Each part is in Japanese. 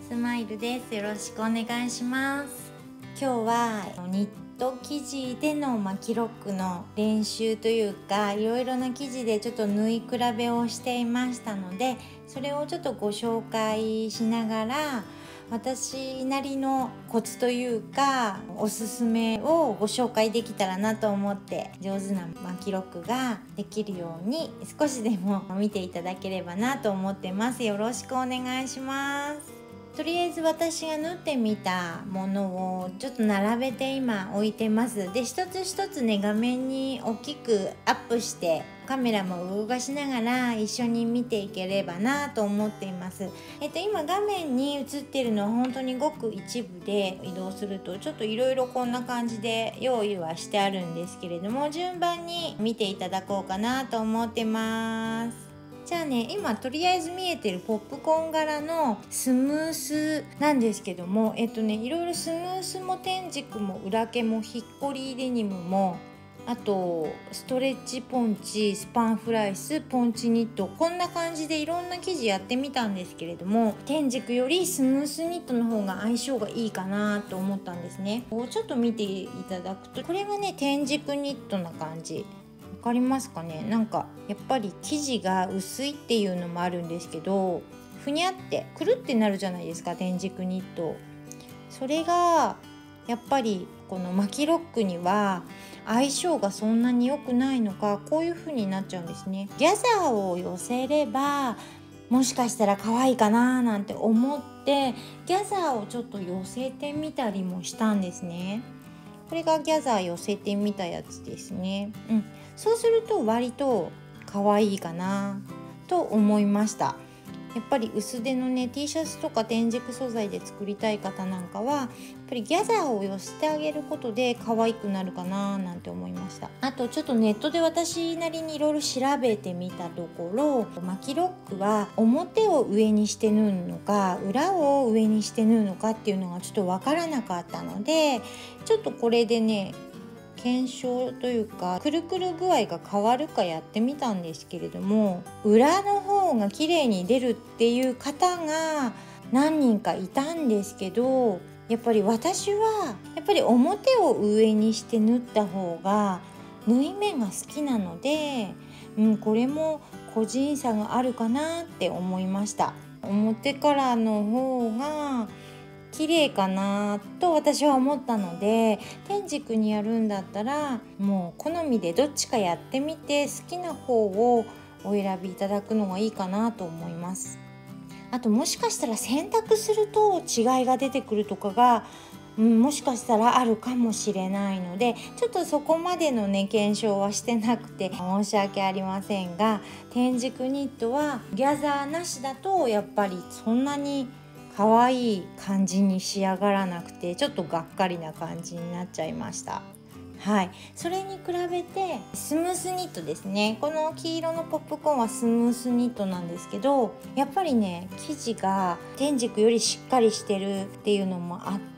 スマイルです。よろしくお願いします。今日はニット生地での巻きロックの練習というか、いろいろな生地でちょっと縫い比べをしていましたので、それをちょっとご紹介しながら、私なりのコツというかおすすめをご紹介できたらなと思って、上手な巻きロックができるように少しでも見ていただければなと思ってます。よろしくお願いします。とりあえず私が縫ってみたものをちょっと並べて今置いてます。で、一つ一つね、画面に大きくアップしてカメラも動かしながら一緒に見ていければなと思っています。今画面に映ってるのは本当にごく一部で、移動するとちょっといろいろこんな感じで用意はしてあるんですけれども、順番に見ていただこうかなと思ってます。じゃあね、今とりあえず見えてるポップコーン柄のスムースなんですけども、いろいろスムースも天竺も裏毛もヒッコリーデニムも、あとストレッチポンチ、スパンフライス、ポンチニット、こんな感じでいろんな生地やってみたんですけれども、天竺よりスムースニットの方が相性がいいかなと思ったんですね。ちょっと見ていただくと、これがね天竺ニットな感じ、わかりますかね。なんかやっぱり生地が薄いっていうのもあるんですけど、ふにゃってくるってなるじゃないですか、天竺ニット。それがやっぱりこの巻きロックには相性がそんなに良くないのか、こういう風になっちゃうんですね。ギャザーを寄せればもしかしたら可愛いかななんて思って、ギャザーをちょっと寄せてみたりもしたんですね。これがギャザー寄せてみたやつですね。そうすると割と可愛いかなと思いました。やっぱり薄手のね T シャツとか天竺素材で作りたい方なんかは、やっぱりギャザーを寄せてあげることで可愛くなるかななんて思いました。あとちょっとネットで私なりにいろいろ調べてみたところ、巻きロックは表を上にして縫うのか裏を上にして縫うのかっていうのがちょっと分からなかったので、ちょっとこれでね検証というか、くるくる具合が変わるかやってみたんですけれども、裏の方が綺麗に出るっていう方が何人かいたんですけど、やっぱり私はやっぱり表を上にして縫った方が縫い目が好きなので、これも個人差があるかなって思いました。表からの方が綺麗かなと私は思ったので、天竺にやるんだったらもう好みでどっちかやってみて、好きな方をお選びいただくのがいいかなと思います。あともしかしたら選択すると違いが出てくるとかが、もしかしたらあるかもしれないので、ちょっとそこまでのね検証はしてなくて申し訳ありませんが、天竺ニットはギャザーなしだとやっぱりそんなに可愛い感じに仕上がらなくて、ちょっとがっかりな感じになっちゃいました。それに比べてスムースニットですね。この黄色のポップコーンはスムースニットなんですけど、やっぱりね生地が天竺よりしっかりしてるっていうのもあって、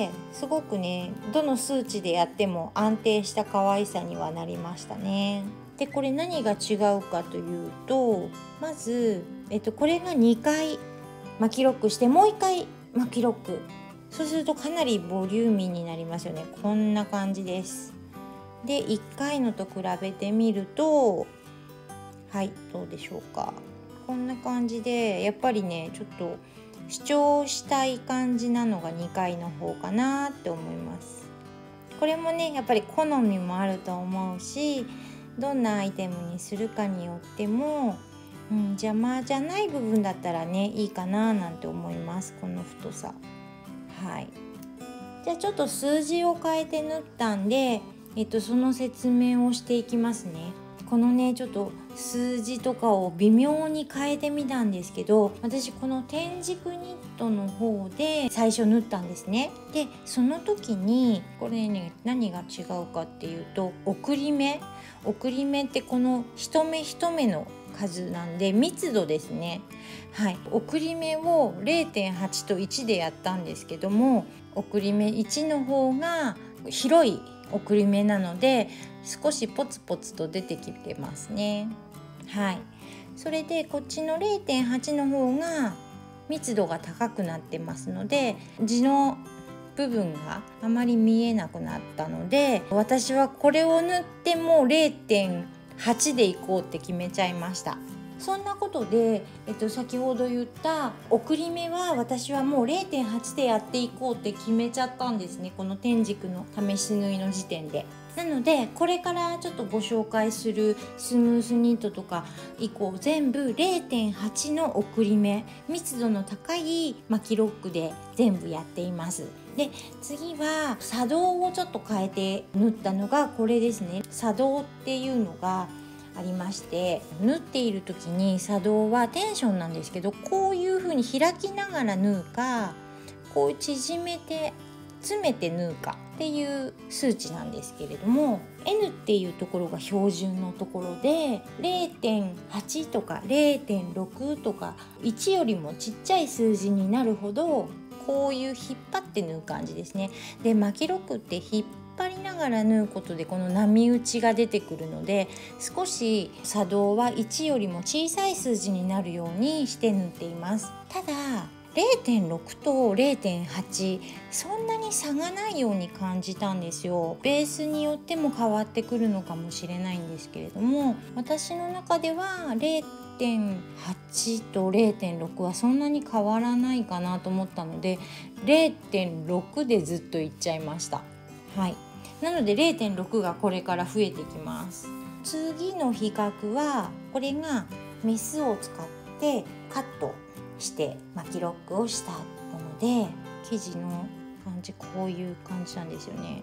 すごくねどの数値でやっても安定した可愛さにはなりましたね。で、これ何が違うかというと、まず、これが2回巻きロックしてもう1回巻きロック、そうするとかなりボリューミーになりますよね。こんな感じです。で、1回のと比べてみると、どうでしょうか。こんな感じで、やっぱりねちょっと主張したい感じなのが2回の方かなって思います。これもねやっぱり好みもあると思うし、どんなアイテムにするかによっても邪魔じゃない部分だったらねいいかななんて思います。この太さ。じゃあちょっと数字を変えて縫ったんで、その説明をしていきますね。このねちょっと数字とかを微妙に変えてみたんですけど、私この天竺ニットの方で最初縫ったんですね。でその時にこれね何が違うかっていうと、送り目ってこの一目一目の数なんで密度ですね。送り目を 0.8 と1でやったんですけども、送り目1の方が広い送り目なので少しポツポツと出てきてますね。それでこっちの 0.8 の方が密度が高くなってますので地の部分があまり見えなくなったので、私はこれを塗っても 0.8 でいこうって決めちゃいました。そんなことで、先ほど言った送り目は私はもう 0.8 でやっていこうって決めちゃったんですね、この天竺の試し縫いの時点で。なのでこれからちょっとご紹介するスムースニットとか以降全部 0.8 の送り目、密度の高いマキロックで全部やっています。で次は作動をちょっと変えて縫ったのがこれですね。作動っていうのがありまして、縫っている時に作動はテンションなんですけど、こういう風に開きながら縫うか、こう縮めて詰めて縫うかっていう数値なんですけれども、 N っていうところが標準のところで 0.8 とか 0.6 とか1よりもちっちゃい数字になるほどこういう引っ張って縫う感じですね。でマキロックって引っ張りながら縫うことでこの波打ちが出てくるので、少し作動は1よりも小さい数字になるようにして縫っています。ただ 0.6 と 0.8 そんなに差がないように感じたんですよ。ベースによっても変わってくるのかもしれないんですけれども、私の中では 0.8 と 0.6 はそんなに変わらないかなと思ったので 0.6 でずっといっちゃいました。はい、なので 0.6 がこれから増えてきます。次の比較はこれがメスを使ってカットしてマキロックをしたもので、生地の感じこういう感じなんですよね。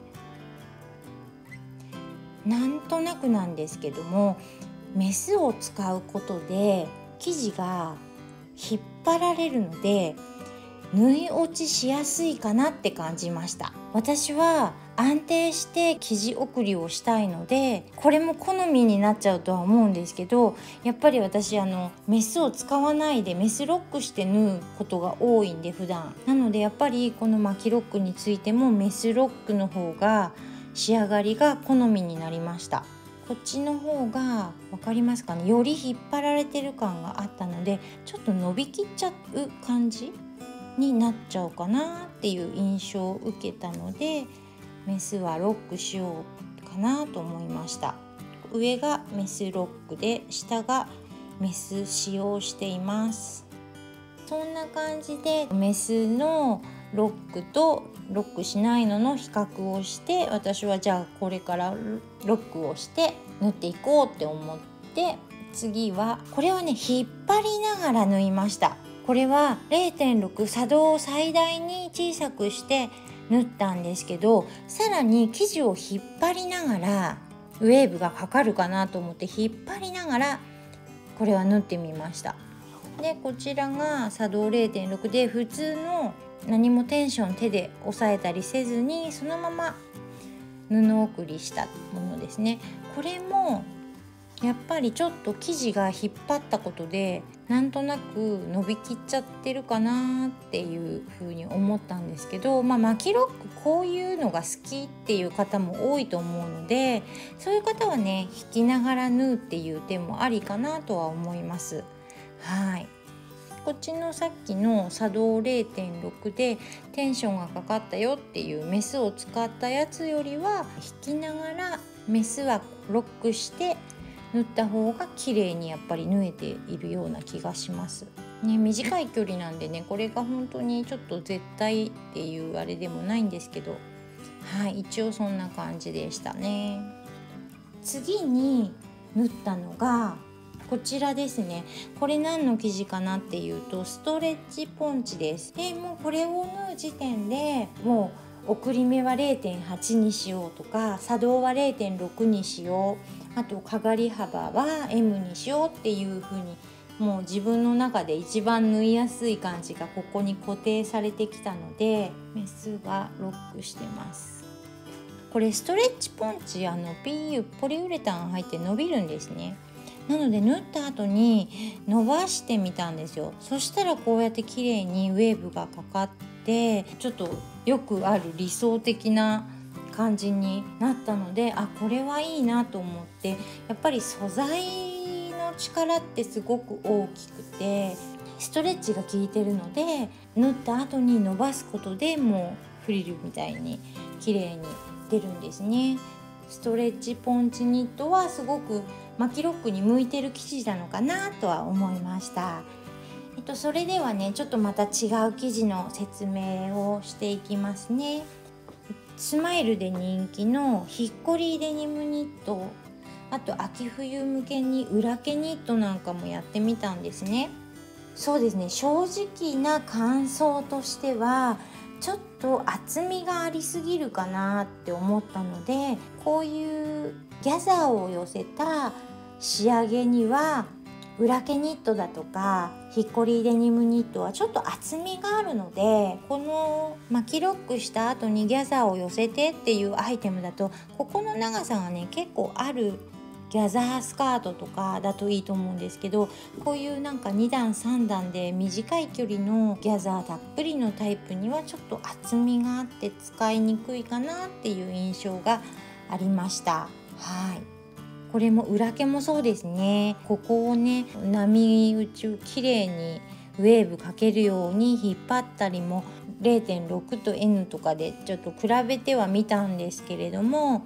なんとなくなんですけども、メスを使うことで生地が引っ張られるので縫い落ちしやすいかなって感じました。私は安定して生地送りをしたいので、これも好みになっちゃうとは思うんですけど、やっぱり私メスを使わないでメスロックして縫うことが多いんで普段なので、やっぱりこのマキロックについてもメスロックの方が仕上がりが好みになりました。こっちの方が分かりますかね、より引っ張られてる感があったのでちょっと伸びきっちゃう感じになっちゃうかなっていう印象を受けたので、メスはロックしようかなと思いました。上がメスロックで下がメス使用しています。そんな感じでメスのロックとロックしないのの比較をして、私はじゃあこれからロックをして縫っていこうって思って、次はこれはね引っ張りながら縫いました。これは 0.6 作動を最大に小さくして縫ったんですけど、さらに生地を引っ張りながらウェーブがかかるかなと思って引っ張りながらこれは縫ってみました。でこちらが作動 0.6 で普通の何もテンション手で押さえたりせずにそのまま布送りしたものですね。これもやっぱりちょっと生地が引っ張ったことでなんとなく伸びきっちゃってるかなっていう風に思ったんですけど、マキロックこういうのが好きっていう方も多いと思うので、そういう方はね引きながら縫うっていう手もありかなとは思います。はい、こっちのさっきの作動 0.6 でテンションがかかったよっていうメスを使ったやつよりは引きながらメスはロックして縫った方が綺麗にやっぱり縫えているような気がしますね。短い距離なんでね、これが本当にちょっと絶対っていうあれでもないんですけど、はい、一応そんな感じでしたね。次に縫ったのがこちらですね。これ何の生地かなっていうとストレッチポンチです。でもうこれを縫う時点でもう送り目は 0.8 にしようとか作動は 0.6 にしよう、あとかがり幅は M にしようっていう風にもう自分の中で一番縫いやすい感じがここに固定されてきたのでメスがロックしてます。これストレッチポンチPU ポリウレタン入って伸びるんですね。なので縫った後に伸ばしてみたんですよ。そしたらこうやって綺麗にウェーブがかかってちょっとよくある理想的な感じになったので、これはいいなと思って、やっぱり素材の力ってすごく大きくてストレッチが効いてるので、縫った後に伸ばすことでもうフリルみたいに綺麗に出るんですね。ストレッチポンチニットはすごくマキロックに向いてる生地なのかなとは思いました。それではね、ちょっとまた違う生地の説明をしていきますね。スマイルで人気のヒッコリーデニムニット、あと秋冬向けに裏毛ニットなんかもやってみたんですね。そうですね、正直な感想としてはちょっと厚みがありすぎるかなって思ったので、こういうギャザーを寄せた仕上げには裏毛ニットだとかヒッコリーデニムニットはちょっと厚みがあるので、この巻きロックした後にギャザーを寄せてっていうアイテムだと、ここの長さがね結構あるギャザースカートとかだといいと思うんですけど、こういうなんか2段3段で短い距離のギャザーたっぷりのタイプにはちょっと厚みがあって使いにくいかなっていう印象がありました。はい、これも裏毛もそうですね。ここをね波打ちをきれいにウェーブかけるように引っ張ったりも 0.6 と N とかでちょっと比べてはみたんですけれども、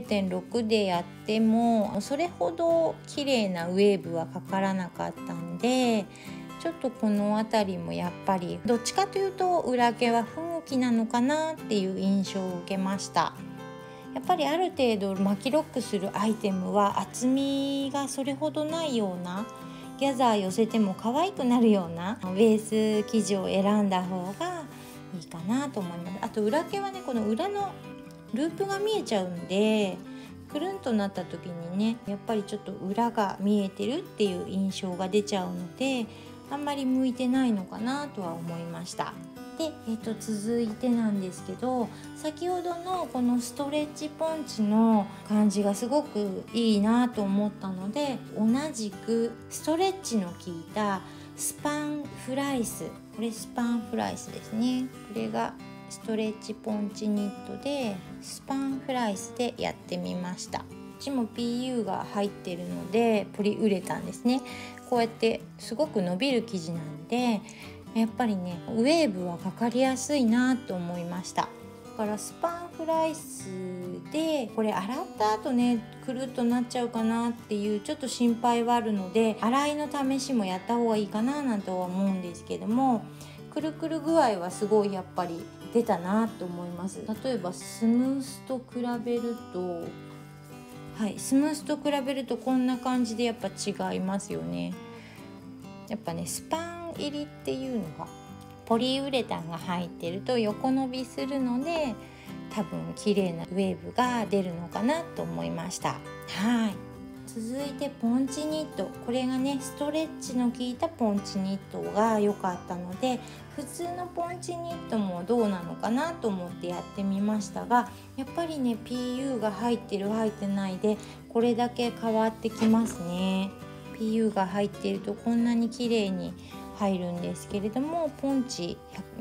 0.6 でやってもそれほど綺麗なウェーブはかからなかったんで、ちょっとこの辺りもやっぱりどっちかというと裏毛は不向きなのかなっていう印象を受けました。やっぱりある程度巻きロックするアイテムは厚みがそれほどないような、ギャザー寄せても可愛くなるようなベース生地を選んだ方がいいかなと思います。あと裏毛はね、この裏のループが見えちゃうんで、くるんとなった時にねやっぱりちょっと裏が見えてるっていう印象が出ちゃうので、あんまり向いてないのかなとは思いました。で、続いてなんですけど、先ほどのこのストレッチポンチの感じがすごくいいなと思ったので、同じくストレッチの効いたスパンフライス、これスパンフライスですね。これがストレッチポンチニットでスパンフライスでやってみました。こっちも PU が入ってるのでポリウレタンですね。こうやってすごく伸びる生地なんで、やっぱりねウェーブはかかりやすいなと思いました。だからスパンフライスでこれ洗った後ねくるっとなっちゃうかなっていうちょっと心配はあるので、洗いの試しもやった方がいいかななんては思うんですけども、くるくる具合はすごいやっぱり出たなと思います。例えばスムースと比べると、スムースと比べるとこんな感じでやっぱ違いますよね。やっぱねスパン入りっていうのがポリウレタンが入ってると横伸びするので、多分綺麗なウェーブが出るのかなと思いました。続いてポンチニット、これがねストレッチの効いたポンチニットが良かったので、普通のポンチニットもどうなのかなと思ってやってみましたが、やっぱりね PU が入ってる入ってないでこれだけ変わってきますね。PU が入っているとこんなに綺麗に入るんですけれども、ポンチ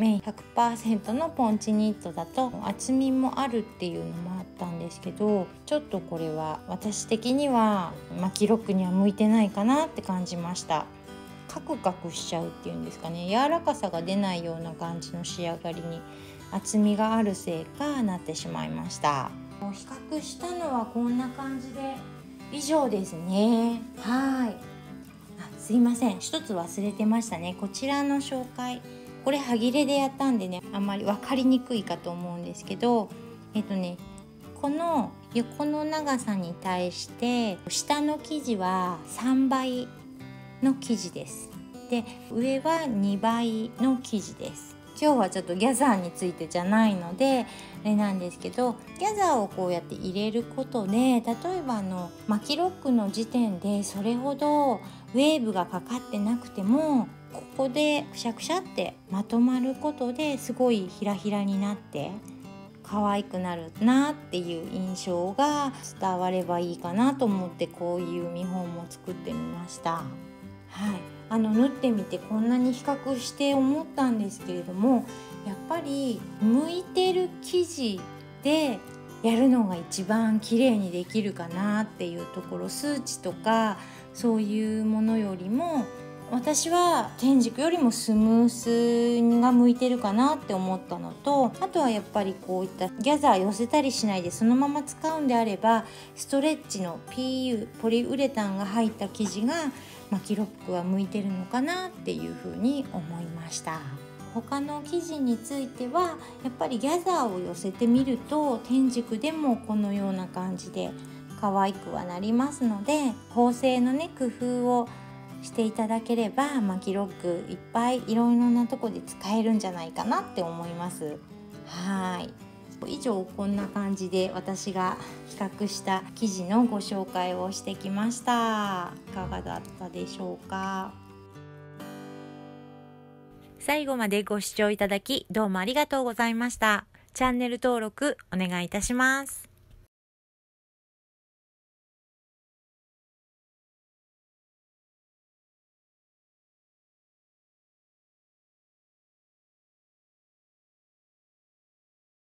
100% のポンチニットだと厚みもあるっていうのもあったんですけど、ちょっとこれは私的には巻きロックには向いてないかなって感じました。カクカクしちゃうっていうんですかね、柔らかさが出ないような感じの仕上がりに厚みがあるせいかなってしまいました。比較したのはこんな感じで以上ですね。すいません、一つ忘れてましたね。こちらの紹介、これ端切れでやったんでねあんまり分かりにくいかと思うんですけど、この横の長さに対して下の生地は3倍の生地です。で上は2倍の生地です。今日はちょっとギャザーについてじゃないのであれなんですけど、ギャザーをこうやって入れることで、例えば巻きロックの時点でそれほどウェーブがかかってなくても、ここでくしゃくしゃってまとまることですごいひらひらになって可愛くなるなっていう印象が伝わればいいかなと思って、こういう見本も作ってみました。縫ってみてこんなに比較して思ったんですけれども、やっぱり向いてる生地でやるのが一番綺麗にできるかなっていうところ、数値とかそういうものよりも私は天竺よりもスムースが向いてるかなって思ったのと、あとはやっぱりこういったギャザー寄せたりしないでそのまま使うんであれば、ストレッチの PU ポリウレタンが入った生地がマキロックは向いてるのかなっていうふうに思いました。他の生地についてはやっぱりギャザーを寄せてみると天竺でもこのような感じで可愛くはなりますので、縫製のね工夫をしていただければマキロックいっぱいいろいろなとこで使えるんじゃないかなって思います。はい、以上こんな感じで私が比較した生地のご紹介をしてきました。いかがだったでしょうか。最後までご視聴いただきどうもありがとうございました。チャンネル登録お願いいたします。